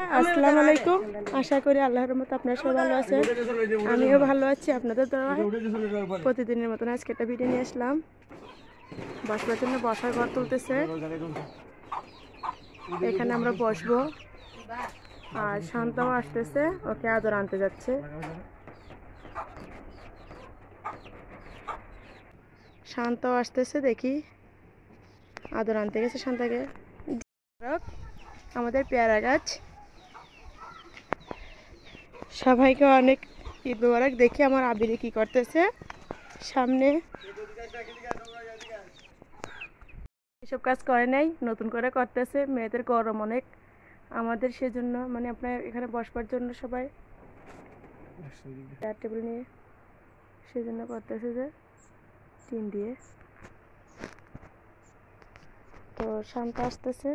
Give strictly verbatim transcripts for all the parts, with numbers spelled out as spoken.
আসসালামু আলাইকুম। আশা করি আল্লাহর রহমতে আপনারা সবাই ভালো আছেন, আমিও ভালো আছি। আপনাদের দোয়ায় প্রতিদিনের মতন আজকে একটা ভিডিও নিয়ে আসলাম। বসবার জন্য বসার ঘর তুলতেছে, এখানে আমরা বসবো। আর শান্তাও আসতেছে, ওকে আদর আনতে যাচ্ছে। শান্তাও আসতেছে, দেখি আদর আনতে গেছে শান্তাকে। আমাদের পেয়ারা গাছ, সবাইকে অনেক ঈদ মোবারক। দেখি আমার আবিরে কি করতেছে সামনে। এসব কাজ করে নাই, নতুন করে করতেছে। মেয়েদের গরম অনেক, আমাদের সেজন্য মানে আপনার এখানে বসবার জন্য সবাই চেয়ার টেবিল নিয়ে সেজন্য করতেছে যে টিন দিয়ে। তো শান্ত আসতেছে।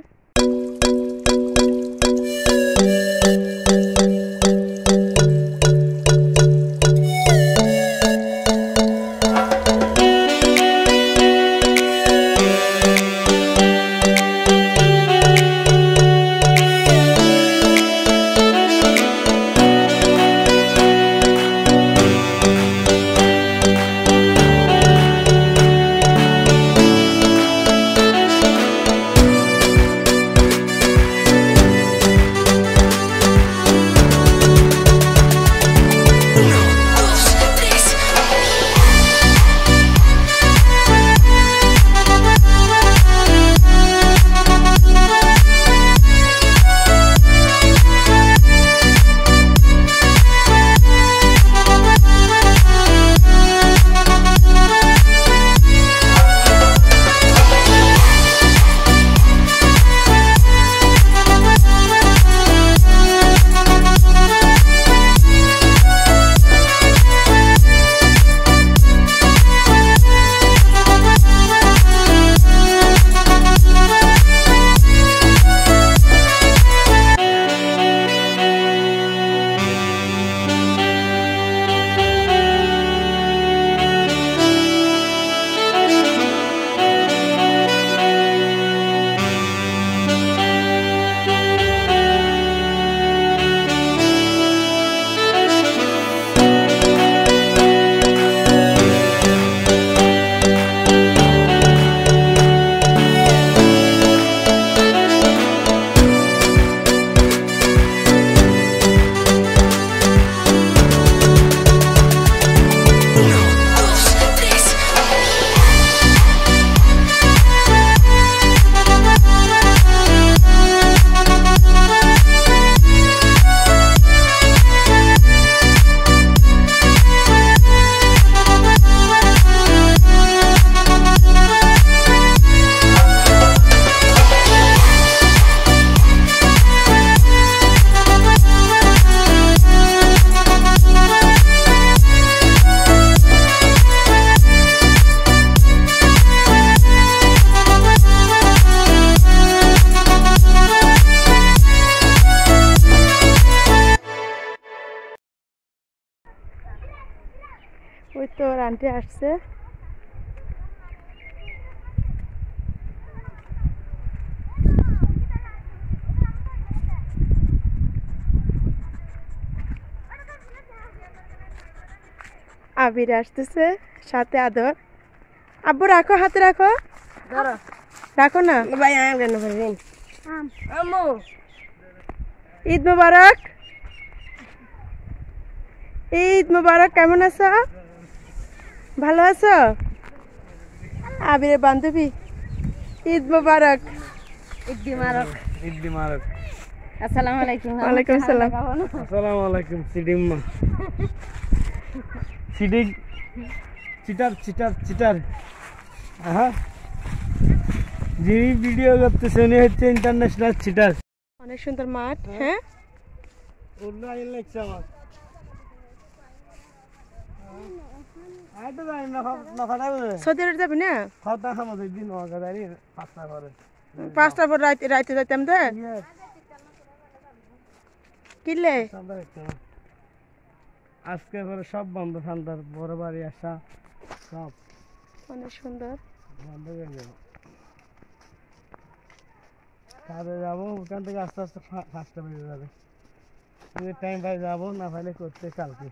ওই তো আন্টি আসছে। আবির আসতেছে, সাথে আদর। আব্বু রাখো, হাতে রাখো, রাখো না। ঈদ মোবারক, ঈদ মোবারক। কেমন আছো? ভালো আছো? আবিরের বান্ধবী, ঈদ মোবারক। ঈদ মোবারক, ঈদ মোবারক। আসসালামু আলাইকুম। ওয়ালাইকুম আসসালাম। আসসালামু আলাইকুম। সিডিম্মা সিডিং চিটার চিটার চিটার আহা যিনি ভিডিও করতেছে উনি হচ্ছে ইন্টারন্যাশনাল চিটার। অনেক সুন্দর মাঠ। হ্যাঁ, ওগুলো আইন লাগছে আমার। সৌদি আরব যাবি না? পাঁচটা পর রাইতে রাইতে যাইতাম তো। কিনলে আজকে পরে সব বন্ধ, ঠান্ডার বড় বাড়ি আসা সব অনেক সুন্দর। বন্ধ হয়ে গেল। কাজে যাবো, ওখান থেকে আস্তে আস্তে ফা- পাঁচটা বেজে যাবে। যদি টাইম পাই যাবো, না পাইলে করতে কালকে।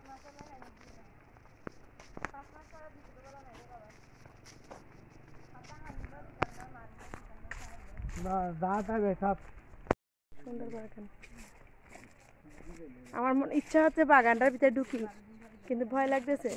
না যা থাকবে সব সুন্দর বাগান। আমার মনে ইচ্ছা হচ্ছে বাগানটার ভিতরে ঢুকি, কিন্তু ভয় লাগতেছে।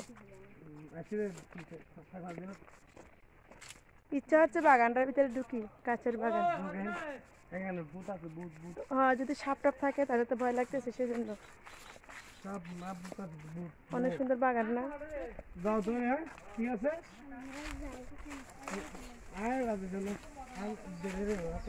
ইচ্ছা হচ্ছে বাগানটার ভিতরে ঢুকি, কাছের বাগান। এখানে ভূত আছে, ভূত ভূত হ্যাঁ, যদি সাপ টাপ থাকে তাহলে তো ভয় লাগতেছে, সেজন্য। সব না ভূত আছে, ভূত। অনেক সুন্দর বাগান না? যাও তুমি, হ্যাঁ ঠিক আছে। আয় রাতে চলো, আয় দেখে দেবো, আচ্ছা।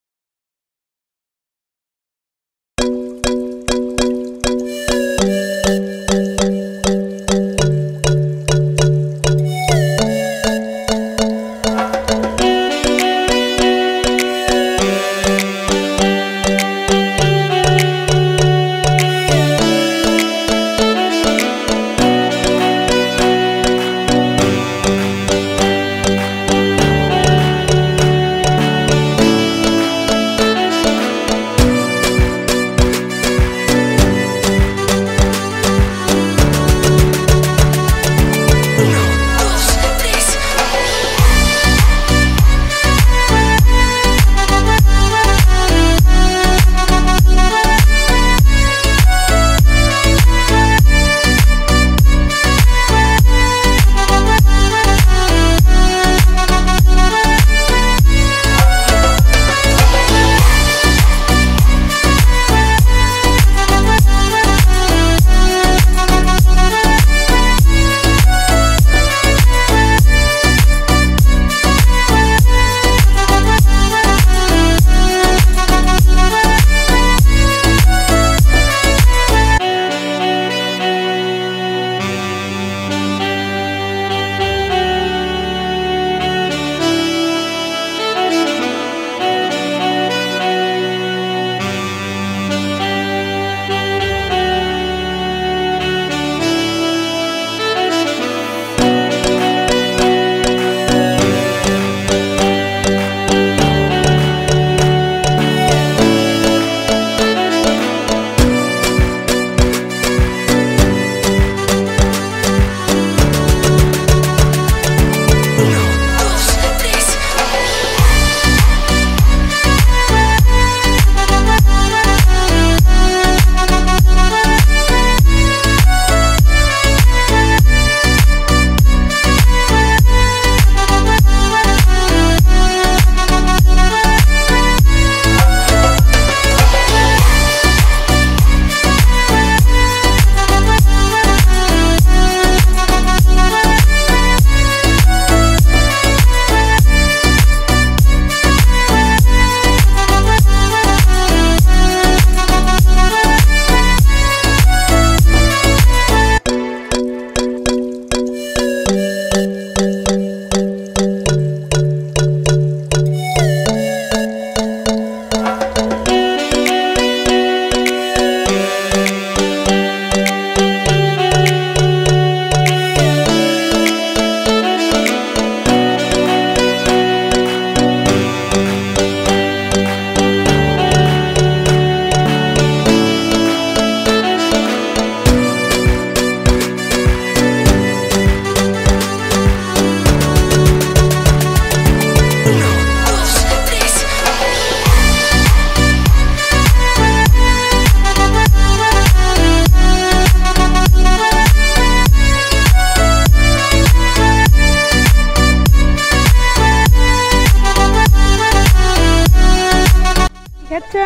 খাচ্ছে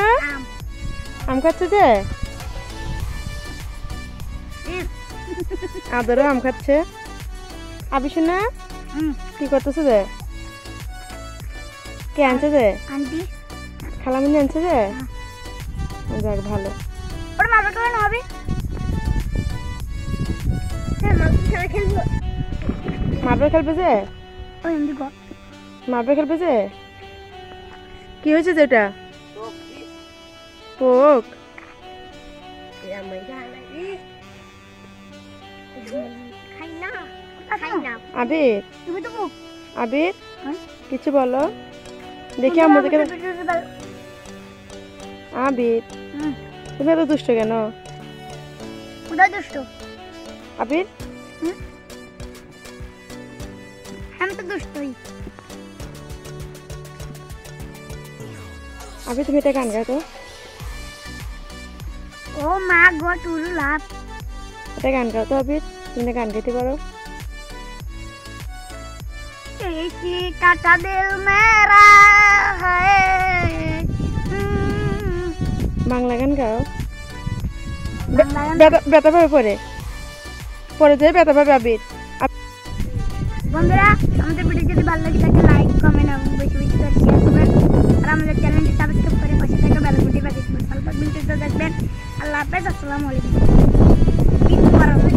আম খাচ্ছে যে আদরও আম খাচ্ছে। আবি শোনা কি করতেছে যে? কে আনছে যে? আন্টি খালামিনি আনছে যে? যাক ভালো। ওর মারবে কেন হবে? হ্যাঁ মারবে খেলা খেলবো। মার্বেল খেলবে যে? ওই এমনি গো মার্বেল খেলবে যে? কি হয়েছে যেটা? পোক। খাই না খাই না আবির তুমি তো মুখ আবির হ্যাঁ? কিছু বলো দেখি আমাদেরকে। আবির হুম, তুমি এত দুষ্ট কেন? কোথায় দুষ্ট? আবির আমি তো দুষ্টই। আবির তুমি এটা গান গাও তো, ও মা গো টুরু লাভ। এটা গান গাও তো আবির, তুমি এটা গান গাইতে পারো? ऐसी काटा दिल मेरा है। हम्म, বাংলা গান গাও। বাংলা গান। ব্যথা- ব্যথা পাবে পরে পরে যে ব্যথা পাবে আবির। বন্ধুরা আমাদের ভিডিও যদি ভালো লাগে তাহলে লাইক কমেন্ট এবং বেশি বেশি করে শেয়ার করবেন আর আমাদের চ্যানেলটি সাবস্ক্রাইব করে পাশে থাকা বেল বাটনটি বাজিয়ে দিবেন। ভালো থাকবেন, সুস্থ থাকবেন। আল্লাহ হাফেজ, আসসালামু আলাইকুম। ঈদ মুবারক।